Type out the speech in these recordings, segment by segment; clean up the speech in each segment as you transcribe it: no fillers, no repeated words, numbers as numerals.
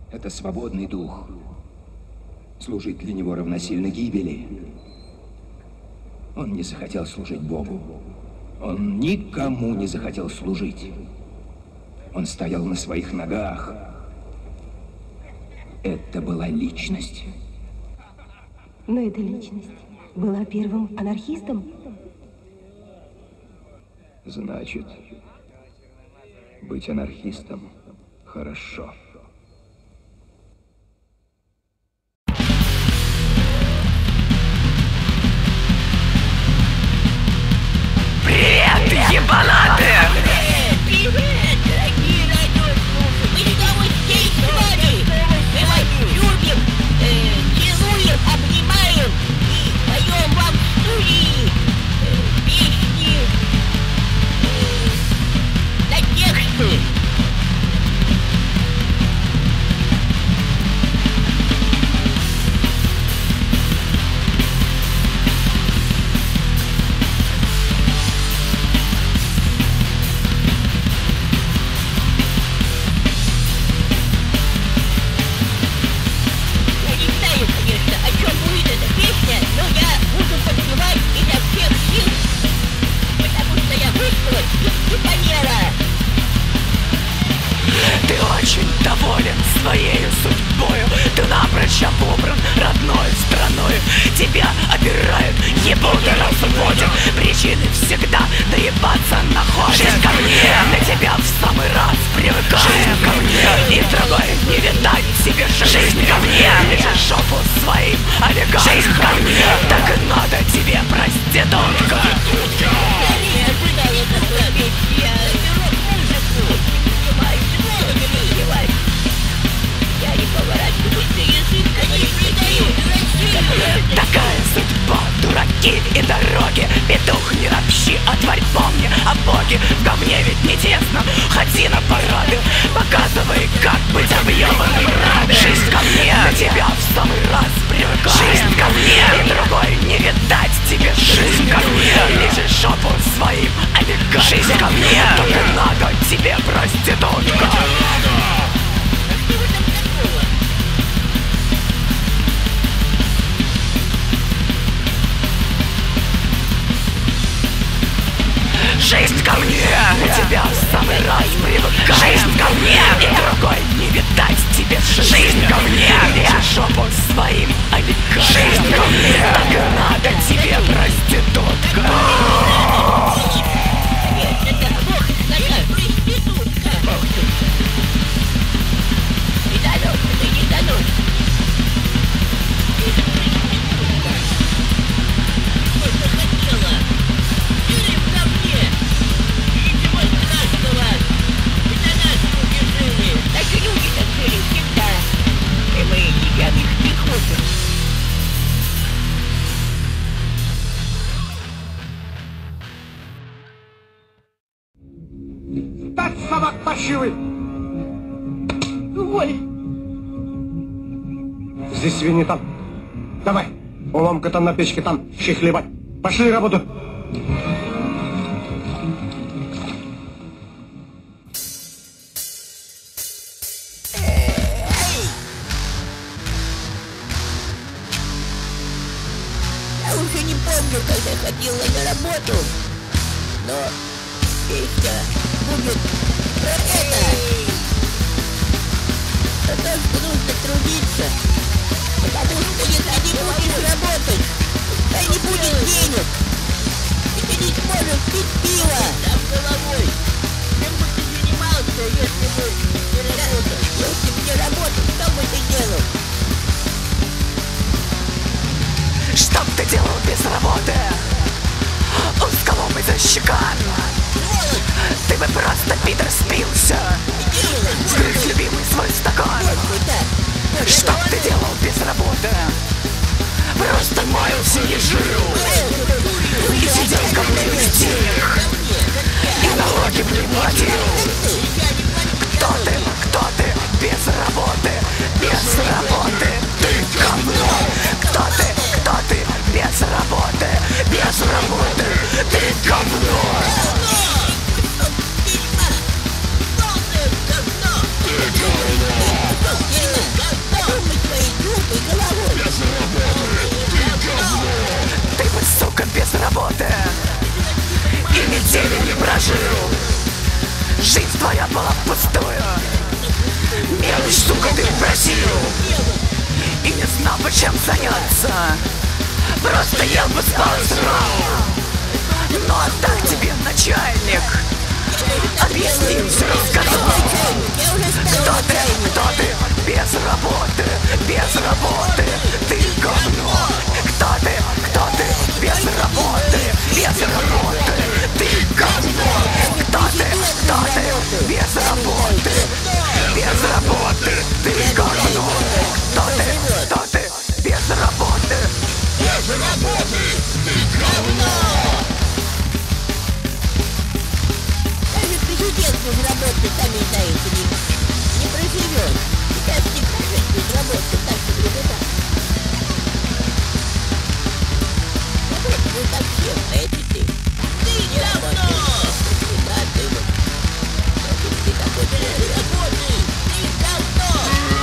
Это свободный дух. Служить для него равносильно гибели. Он не захотел служить Богу. Он никому не захотел служить. Он стоял на своих ногах. Это была личность. Но эта личность была первым анархистом. Значит, быть анархистом хорошо. Привет, ебанаты! Привет, дорогие радиослушатели! Мы снова здесь с вами! Мы вас любим, целуем, обнимаем и поем вам в студии песни на тексты. Ты очень доволен своей судьбою. Ты напрочь обобран родной страной. Тебя опирают, ебуты разводят. Причины всегда доебаться находят. Жизнь ко мне, на тебя в самый раз привыкает. Жизнь ко мне, и в другой не видать себе жизнь ко мне. Лежишь жопу своим олигархам. Жизнь ко мне, так и надо тебе, проститутка. Такая судьба, дураки и дороги. Петух, не ропщи, а тварь помни о Боге. В говне ведь не тесно, ходи на парады. Показывай, как быть объебанным рады. Жизнь ко мне, на тебя в самый раз привыкает. Жизнь ко мне, и другой не видать тебе. Жизнь ко мне, лежишь жопу своим олигархам. Жизнь ко мне, только надо тебе, проститутка. Жизнь ко мне, на тебя в самый раз привыкает. Жизнь ко мне, и другой не видать тебе. Жизнь ко мне, я жопу своим олигархам. Жизнь ко мне, так и надо тебе, проститутка. Дать собак паршивый! Ой! Здесь свиньи там. Давай, уломка там на печке, там щи хлебать. Пошли работу. Я уже не помню, когда ходила на работу, но песня будет про это. Про то, что нужно трудиться, потому что если не будешь работать, то не будет денег, и ты не сможешь пить пиво. Там головой. Чем бы ты занимался, если бы не работал? Если бы не работал, что бы ты делал? Что б ты делал без работы? Узколобый защекан. Ты бы просто, Питер, спился. Сгрыз любимый свой стакан. Что б ты делал без работы? Просто маялся и жил. И сидел в говне без денег. И налоги бы не платил. Кто ты без работы? Без работы ты говно. Кто ты без работы? Без работы ты говно. Ты говно. сколько ты просил и не знал бы чем заняться. Просто ел бы, спал и срал. Ну а так тебе начальник объяснил, все рассказал. Кто ты? Без работы, ты говно. Кто ты? Без работы, ты говно. Кто ты? Без работы, ты говно. Кто ты? Без работы, ты говно. Даже президент без работы, сами знаете, не проживет. Сейчас не прожить без работы, так себе беда. Ну совсем, а это ты. Ты говно! Да, ты вот. Ты такой без работы, ты говно!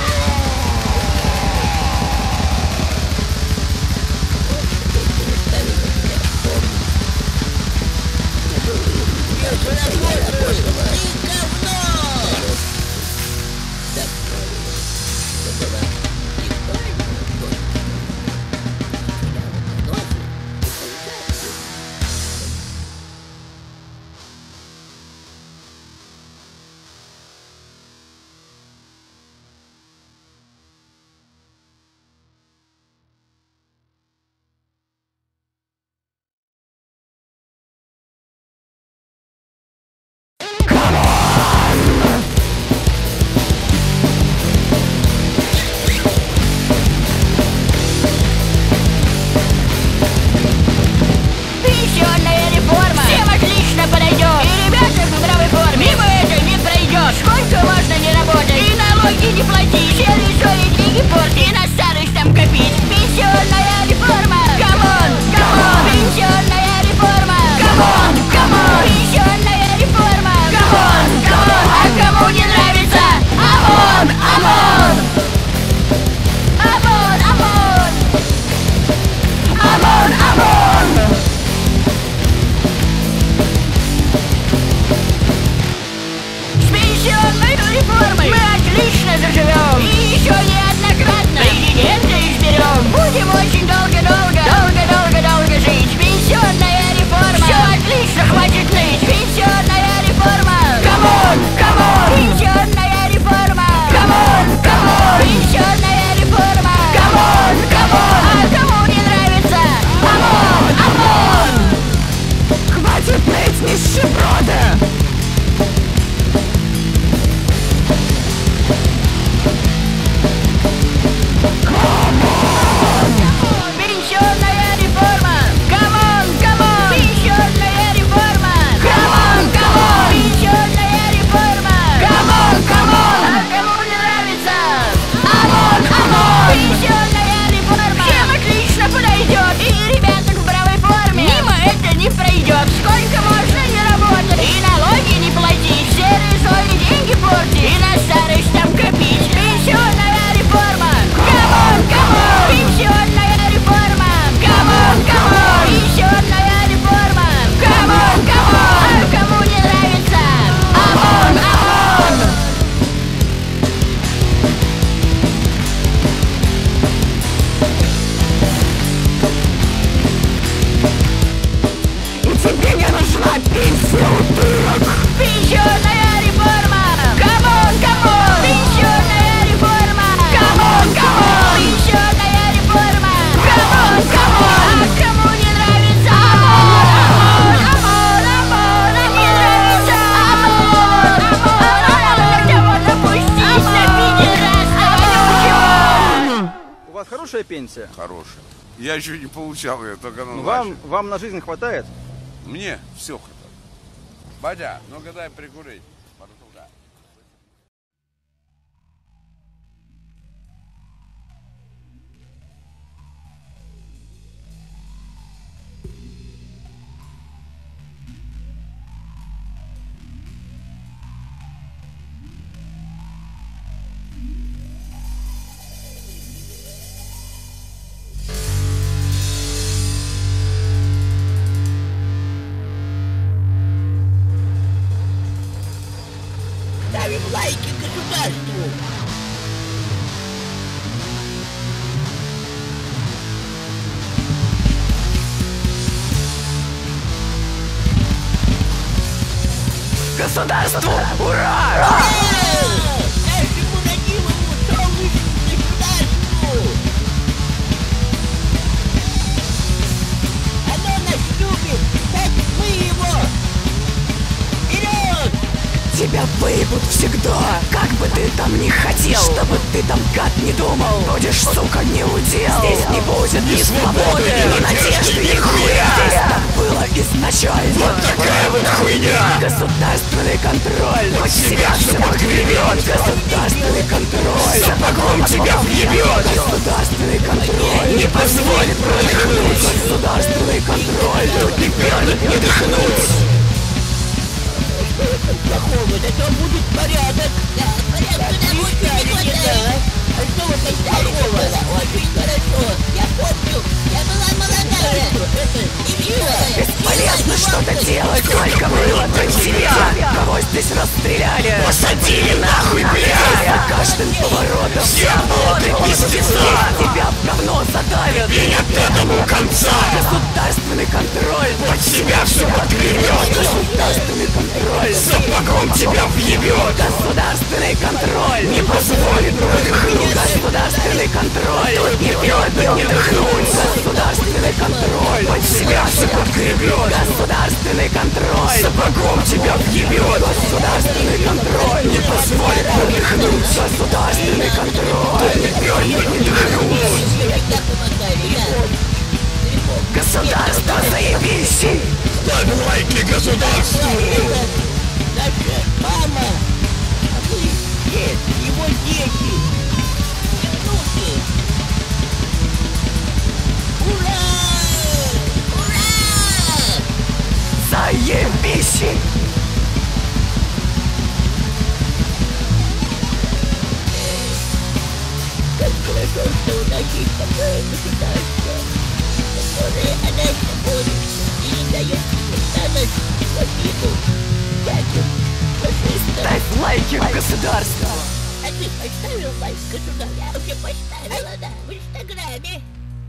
Хорошая пенсия? Хорошая. Я еще не получал ее, только на даче. Вам на жизнь хватает? Мне все хватает. Бадя, ну-ка дай прикурить. государству! Ура! Нашему родимому солнечному государству! Оно нас любит, как мы его! Вперед! Тебя выебут всегда, как бы ты там ни хотел. Чтобы ты там, гад, не думал, будешь, сука, не удел. Здесь не будет ни свободы, ни надежды, ни хуя. Здесь так было изначально. Вот такая вот хуйня. Государственный контроль под себя все подгребет. Государственный контроль сапогом тебя въебет. Государственный контроль не позволит продохнуть. Государственный контроль тут не пернуть, не дыхнуть. Плохого, зато будет порядок. Да, порядка на будет не хватает. А что вы там плохого? Очень хорошо. Я помню, я была молодая. Бесполезно что-то делать, только было до тебя. Кого здесь расстреляли, посадили нахуй, блядь. За каждым поворотом все плоды пиздеца. Тебя в говно задавят, и нет этому конца. Государственный контроль под себя все подгребет. Государственный контроль сапогом тебя въебет. Государственный контроль не позволит продохнуть. Государственный контроль тут не пьет, не дыхнуть. Государственный контроль под себя все подгребет. Государственный контроль сапогом тебя въебет. Государственный контроль не позволит продохнуть. Государственный контроль тут не пьет, не дыхнуть. Государство, заебись! Ставь лайки государству! Наша мама, а мы нет, его дети, внуки. Ура! Ура! Заебись! Как хорошо, что у нас есть такое государство, которое о нас заботится и не дает на нас в обиду всяким фашистам. Ставь лайки государству! А ты поставил лайк государству? Я уже поставила, да, в Инстаграме.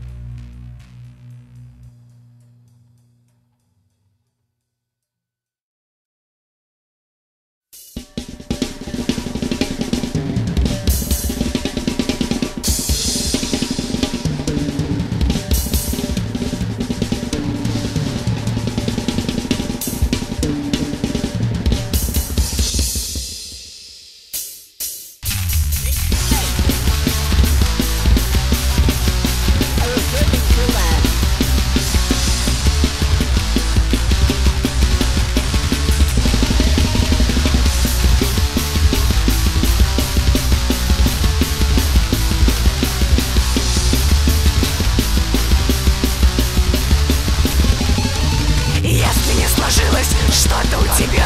Что-то у тебя.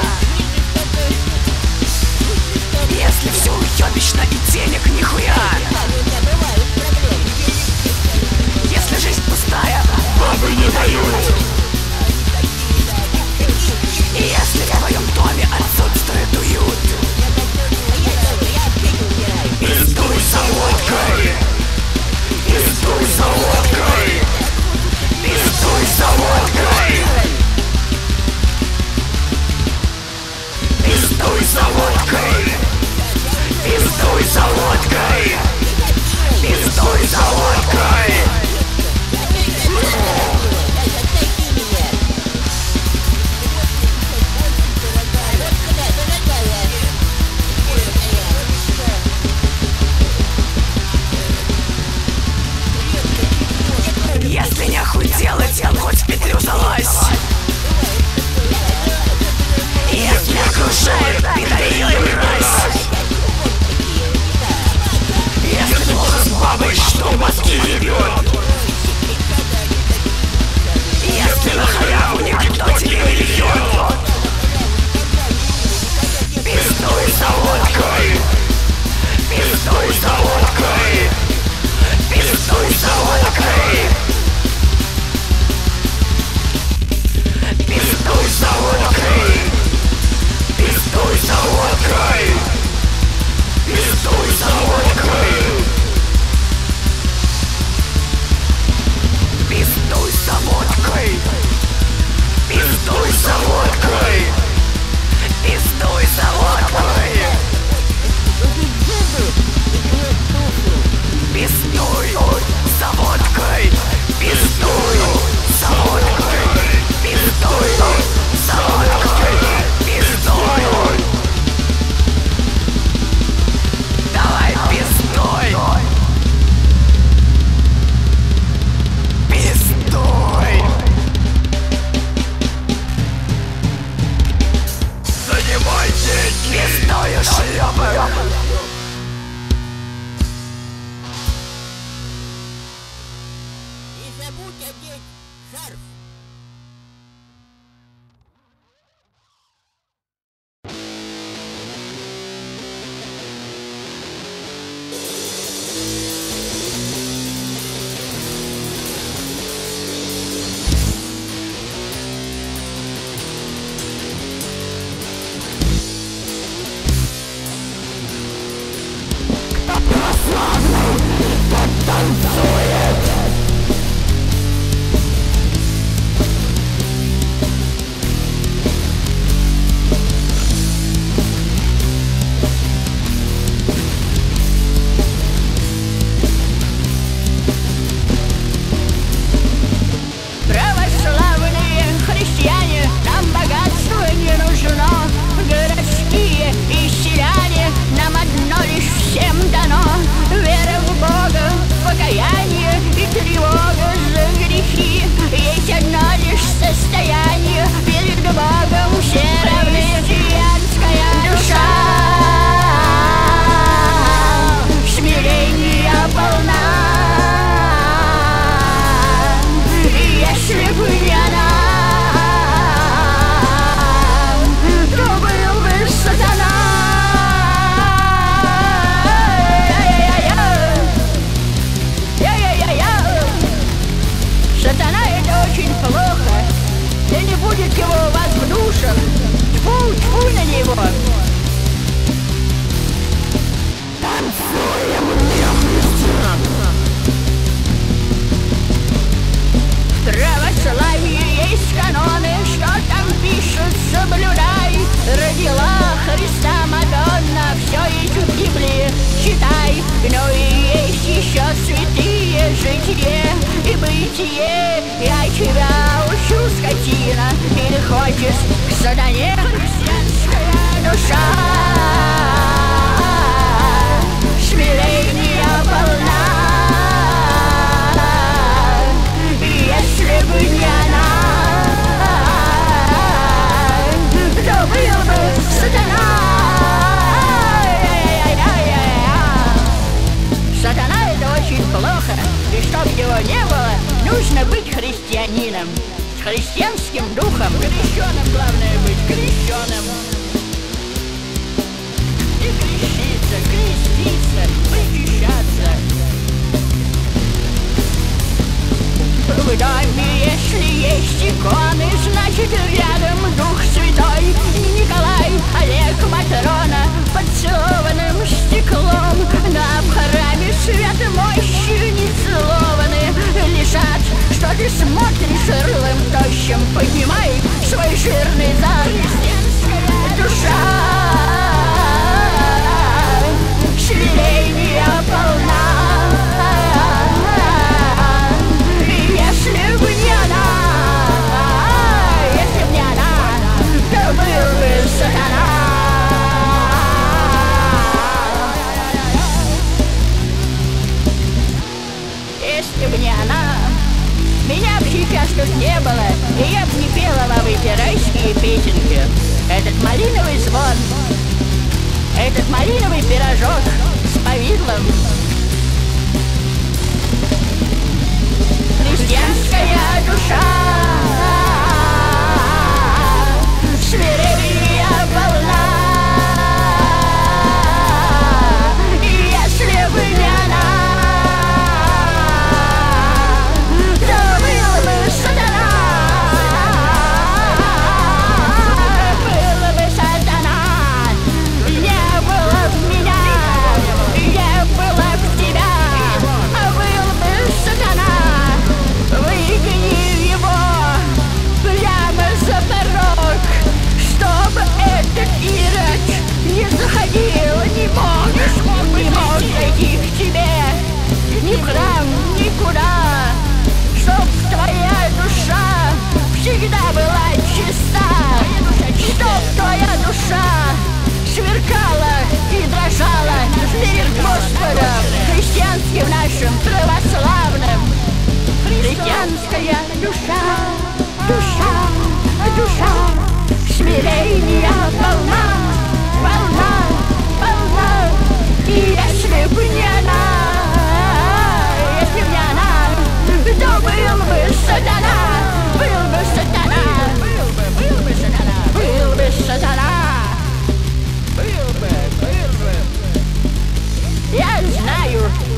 Если все уебищно и денег нихуя. Если жизнь пустая, Бабы не дают! и если в твоем доме отсутствует уют, Пиздуй за водкой! Пиздуй за водкой! пиздуй за водкой. Пиздуй за водкой! Пиздуй за водкой. Пиздуй за водкой. Если нехуй делать, хоть в петлю залазь. Если окружает пидорьей мразь. Если плохо с бабой, что мозги ебет. Если на халяву никто тебе не льет. Пиздуй за водкой. Пиздуй за водкой. Пиздуй за водкой. Пиздуй за водкой. Пиздуй за водкой. Пиздуй за водкой. Пиздуй за водкой. Пиздуй за водкой. забудь одеть шарф. Православные христиане, нам богатство не нужно. Городские и селяне, нам одно лишь всем дано. Вера в Бога, покаяние и тревога за грехи. Есть одно лишь состояние, перед Богом все равны. Христианская душа смирения полна. Если бы не она, то был бы сатана. Сатана — это очень плохо. Да не будет его у вас в душах. Тьфу, тьфу на него. В православии есть каноны, что там пишут, соблюдай. Родила Христа Мадонна, все есть в Библии, читай. Но и есть еще святые житие и бытие. Я тебя учу, скотина, или хочешь к сатане? Христианская душа смирения полна. Если бы не она, то был бы сатана. Сатана — это очень плохо, и чтоб его не было, нужно быть христианином, с христианским духом. Крещеным главное быть, крещеным. И креститься, причащаться. В доме, если есть иконы, значит рядом Дух Святой. Николай, Олег, Матрона под целованным стеклом. На в храме свято мощью не целованы. Лежат, что ты смотришь рылым тощим. Поднимай свой жирный зад. Христианская душа смирения полна. Если бы не она, если бы не она, то был бы сатана. Если бы не она, меня бы сейчас тут не было, и я бы не пела лавы-те райские песенки. Этот малиновый звон, этот малиновый пирожок с повидлом. Христианская душа смирения полна. И если бы не она, то был бы сатана. Был бы сатана. Не было бы меня,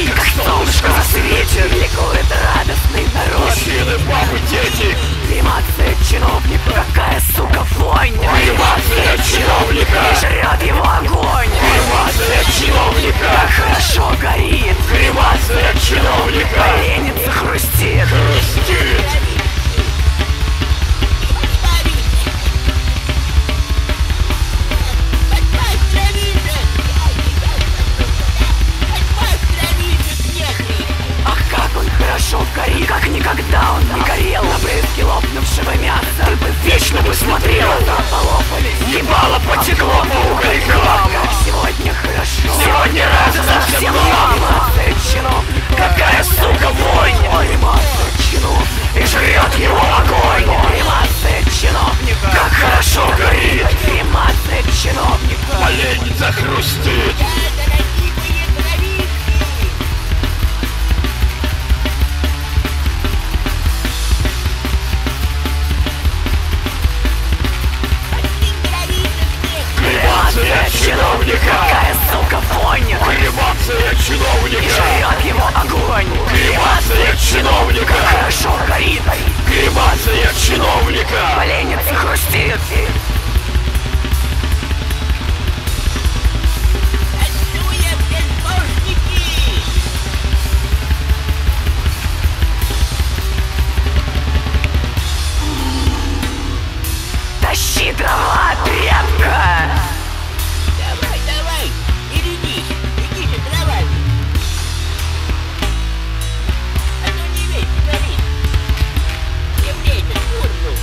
Как солнышко засветит, ликует радостный народ. Мужчины, бабы, дети. Кремация чиновника, какая сука вонь. Кремация чиновника, и жрет его огонь. Кремация чиновника, как хорошо горит. Кремация чиновника, поленится хрустит. Хрустит. Хорошо горит, как никогда он не горел. На брызги лопнувшего мяса ты бы вечно бы смотрел. Глаза полопались, ебало потекло по уголькам. Как сегодня хорошо, сегодня радостно всем нам. Кремация чиновника, какая сука вонь. Кремация чиновника, и жрет его огонь. Кремация чиновника, как хорошо горит. Кремация чиновника, поленится хрустит. Кремация чиновника, какая сука вонь. Кремация чиновника, и жрет его огонь. Кремация чиновника, хорошо горит. Кремация чиновника, поленится хрустит. Тащи дрова, тряпка! Давай, иди же, давай. А то не весь горит. Я мне это курну.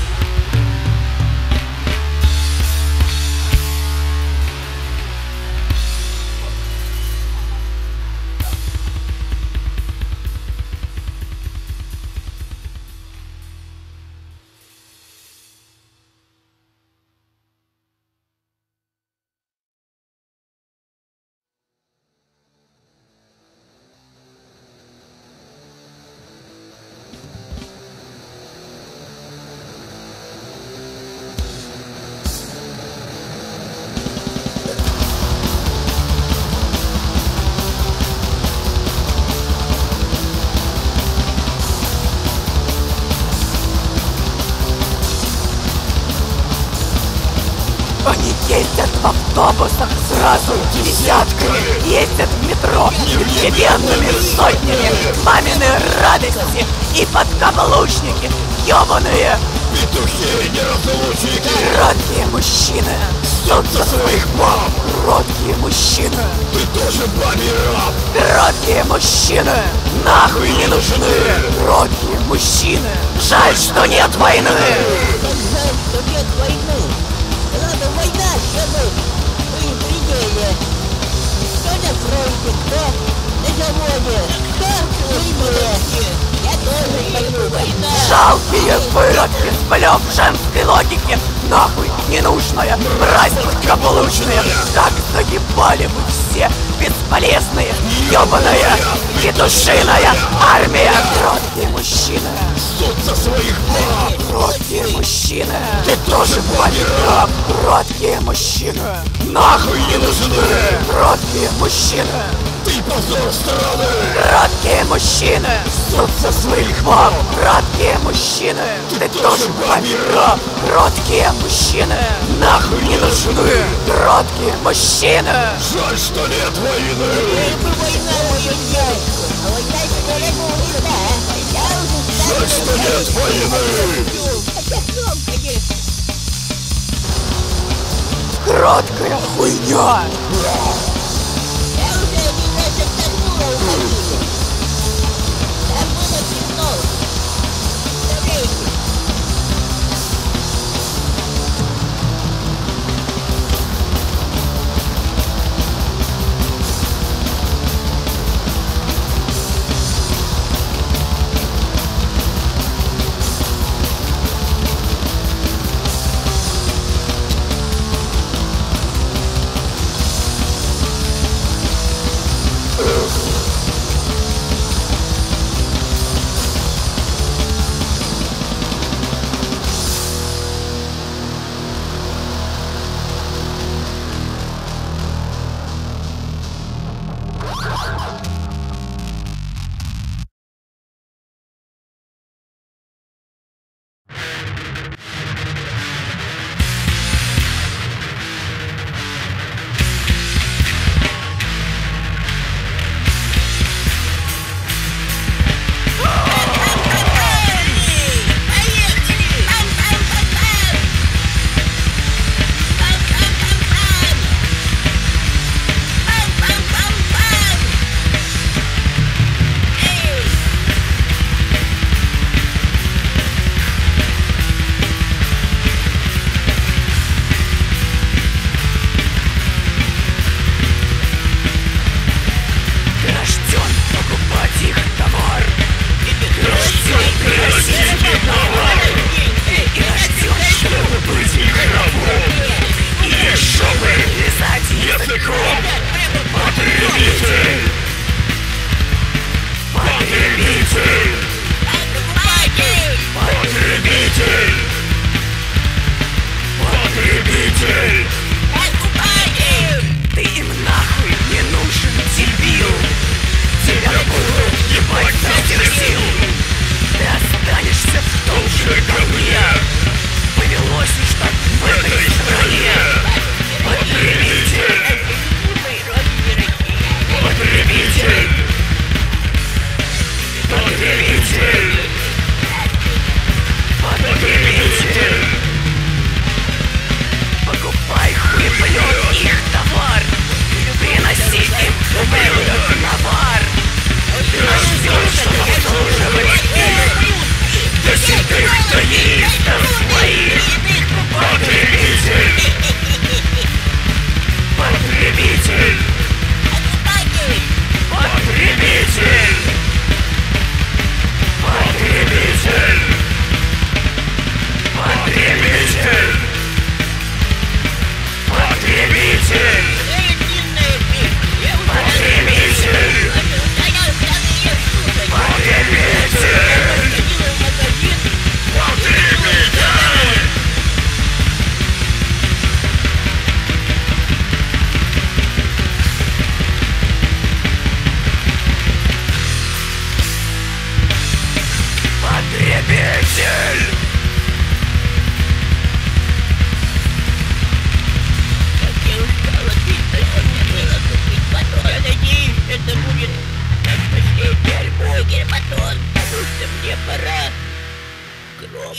Они ездят в автобусах сразу десятками, ездят в метро непременными сотнями. Мамины радости и подкаблучники, ёбаные петухи неразлучники. Кроткие мужчины ссут за своих баб. Кроткие мужчины, ты тоже бабий раб. Кроткие мужчины нахуй не нужны. Кроткие мужчины, жаль, что нет войны. Жаль, что нет войны. Ладно, война, чтобы мы в пределе. Кто на фронте, кто на заводе, кто в тюрьме. Я тоже пойду война. Жалкие выродки с блёв женской логики. Нахуй ненужная, мразь подкаблучная. Как заебали вы все, бесполезные, ёбаная, петушиная армия. Кроткие мужчины ссут за своих баб. Кроткие мужчины, ты тоже бабий раб. Кроткие мужчины нахуй не нужны. Кроткие мужчины, ты позор страны. Кроткие мужчины ссут за своих баб. Кроткие мужчины, ты тоже бабий раб. Кроткие мужчины нахуй не нужны. Кроткие мужчины, жаль, что нет войны. Бы война, мою дядьку, а война скоро будет, да? Я уже жаль, что нет войны. Хотя громко, конечно. кроткая хуйня. Я уже один раз отдохнула у Марины. Там было темно. Представляете? языком. Потребитель! Потребитель! Потребитель! Потребитель! Ты им нахуй не нужен, дебил. Тебя будут ебать за этих сил. Ты останешься в том же говне. Повелось уж так в этой стране. Потребитель! Потребитель! Потребитель! Потребитель! Покупай хуеплет их товар. Приноси им ублюдок на бар. Ты рожден, чтобы обслуживать их. До седых тонистов своих. Потребитель! Потребитель! Потребитель! Потребитель! Потребитель! Потребитель! Потребитель! Я надеюсь, это будет последний альбом Герматон, потому что мне пора к гробу.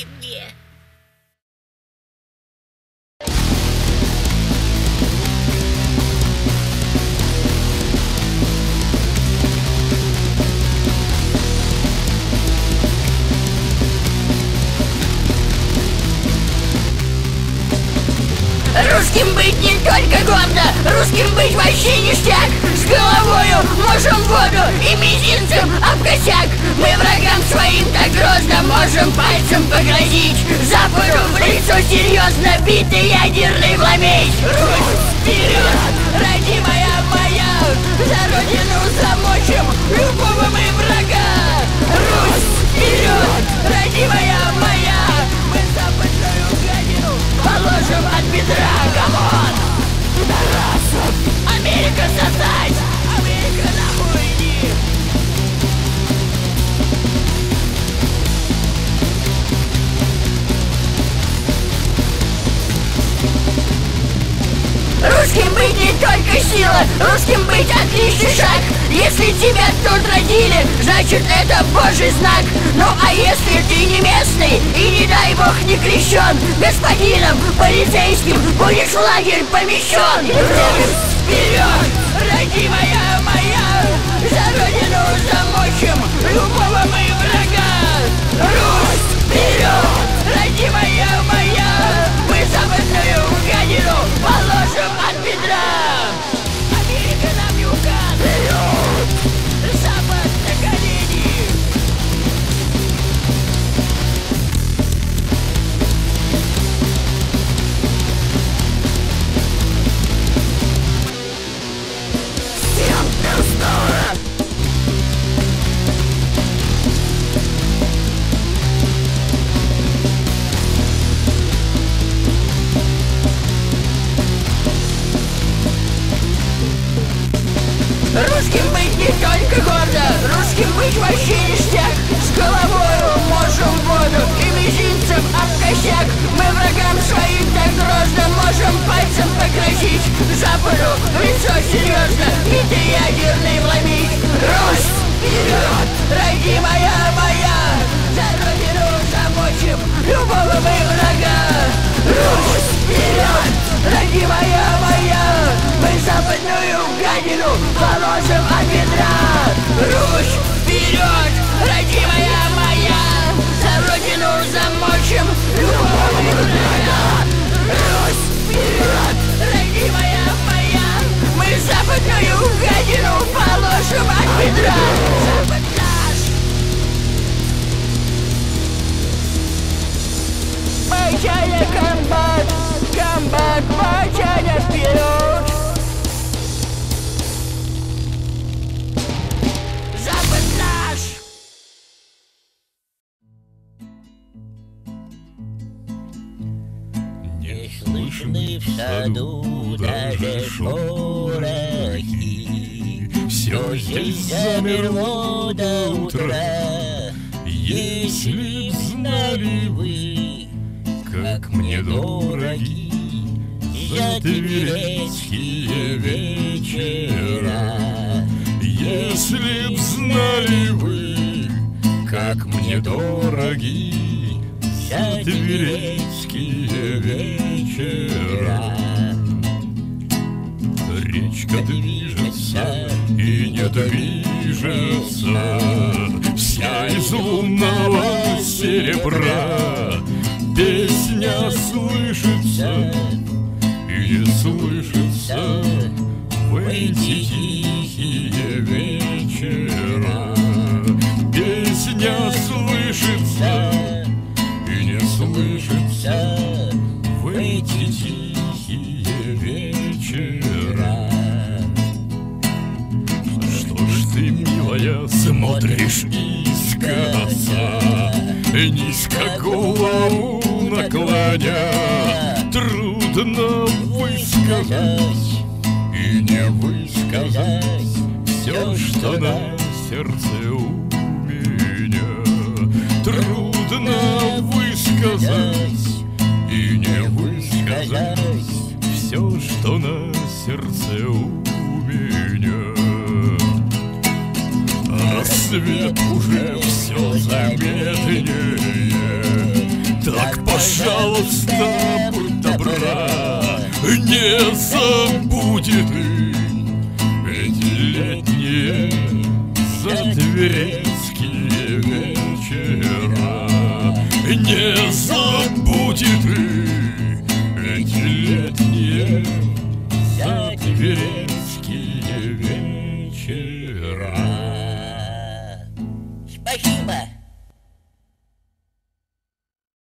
Русским быть не только гордо, русским быть вообще ништяк. С головою можем воду и мизинцем об косяк. Мы врагам своим так грозно можем пальцем погрозить. Западу в лицо серьезно битый ядерный вломить. Русь вперед, родимая моя, за родину замочим любого мы врага. Русь вперед, родимая моя, мы западную гадину положим от бедра. Камон! Тарасов! Америка создать! Америка нахуй иди! Русским быть не только сила, русским быть отличный шаг. Если тебя тут родили, значит это божий знак. Ну а если ты не местный и не дай бог не крещен, господином полицейским будешь в лагерь помещен. Русь вперед, родимая моя, за родину замочим любого мы врага. Русь вперед, родимая моя, мы западную гадину положим от бедра. Америка нам не указывает, Запад на колени. Всем пиздует! Русским быть не только гордо, русским быть вообще ништяк. С головою можем воду и мизинцем об косяк. Мы врагам своим так грозно можем пальцем погрозить. Западу в лицо серьезно битый ядерный вломить. Русь вперед, родимая моя, за родину замочим любого мы врага. Русь вперед, родимая моя, мы западную гадину положим от бедра. Русь вперед, родимая моя, за родину замочим любого мы врага. Русь вперед, родимая моя, мы западную гадину положим от бедра. Запад наш. Батяня комбат, комбат, батяня вперед. в саду даже шорохи. Все здесь замерло до утра. Если б знали вы, как мне дороги затверецкие вечера. Если б знали вы, как мне дороги затверецкие вечера. Речка движется и не движется, вся из лунного серебра. Песня слышится и не слышится в эти тихие вечера. Песня слышится и не слышится в эти тихие вечера. Что ж ты, милая, смотришь искоса, низко голову наклоня? Трудно высказать и не высказать все, что на сердце у меня. Трудно высказать и не высказать все, что на сердце у меня. Рассвет уже все заметнее. Так, пожалуйста, будь добра, не забудь ты эти летние затверения.